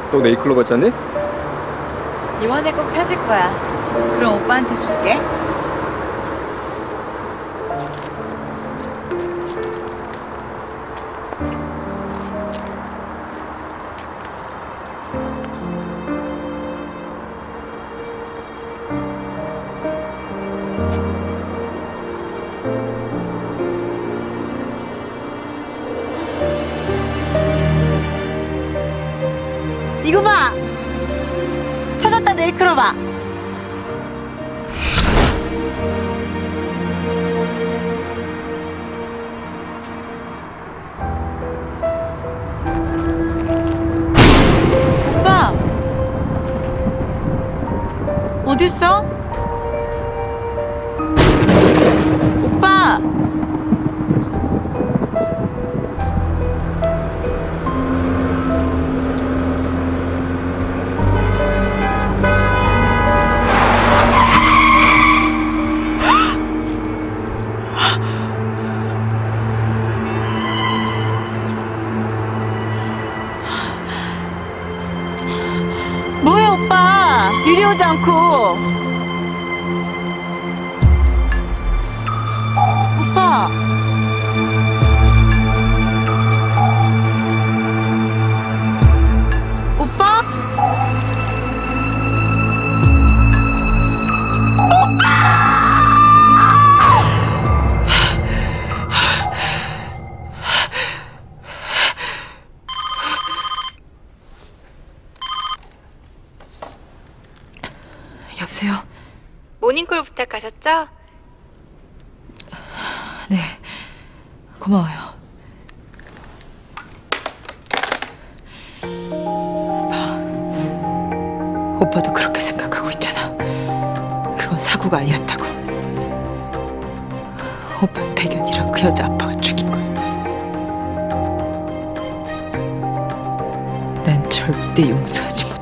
너 네이클로버 찾니? 이번에 꼭 찾을 거야. 그럼 오빠한테 줄게. 이거 봐! 찾았다, 네이클로버! 오빠! 어딨어? 오빠! 뭐야 오빠, 이리 오지 않고. 오빠. 오빠? 여보세요? 모닝콜 부탁하셨죠? 네, 고마워요. 오빠도 그렇게 생각하고 있잖아. 그건 사고가 아니었다고. 오빠는 백연이랑 그 여자 아빠가 죽인 거야. 난 절대 용서하지 마.